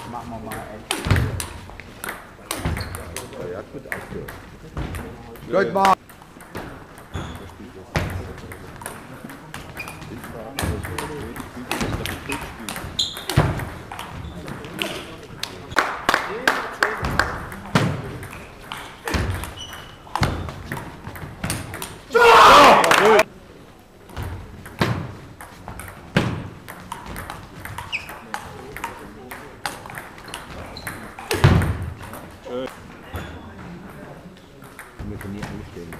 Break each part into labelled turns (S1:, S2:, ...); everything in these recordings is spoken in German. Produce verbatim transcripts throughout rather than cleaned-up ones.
S1: machen wir mal echt.
S2: Er hat gut aufgehört.
S1: Gut, mal.
S2: Wir können nie anstehen.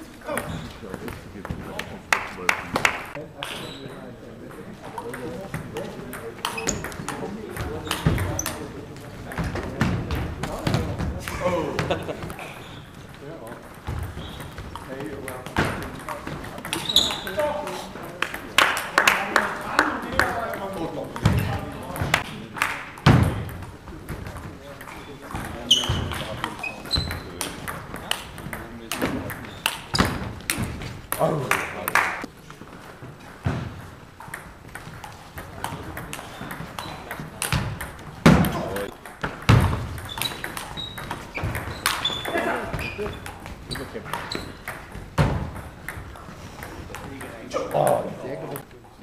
S1: Oh. Oh, sehr gut.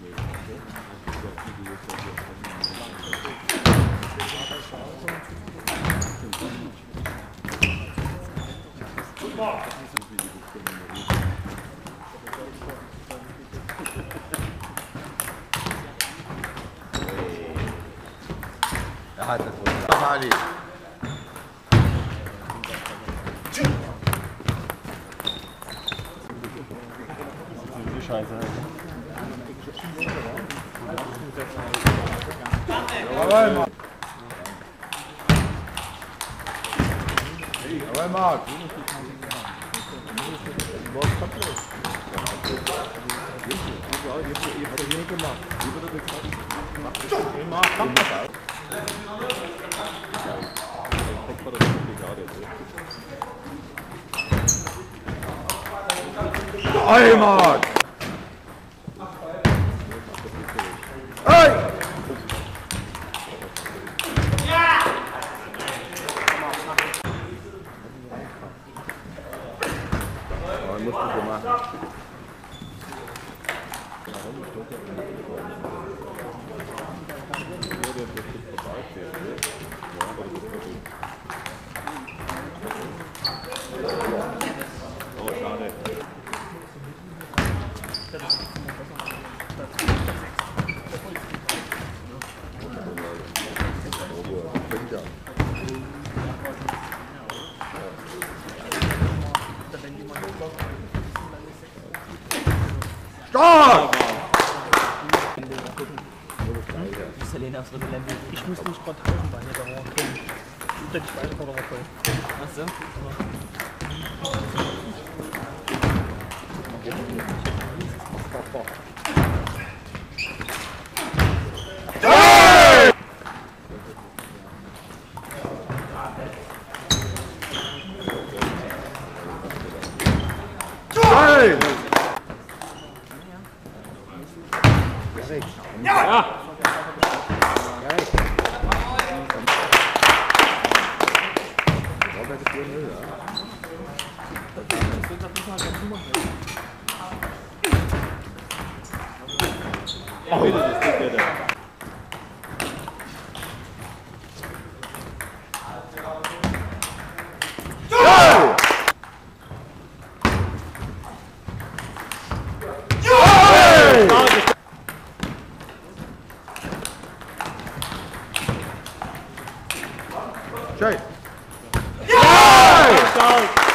S1: Er hat das wohl. Ali.
S3: Scheiße.
S1: Jawohl, Marc. Jawohl, Marc. Oi, Marc. Hey!
S2: Man muss das so machen.
S3: Oh, schade.
S1: Stark!
S4: Ich muss nicht gerade tauschen bei mir, da war drin. Da ich weiter oder was soll.
S5: Ach so?
S1: Hey!
S3: Ja! Oh, bitte, das geht ja da.
S1: Schön.
S3: Ja!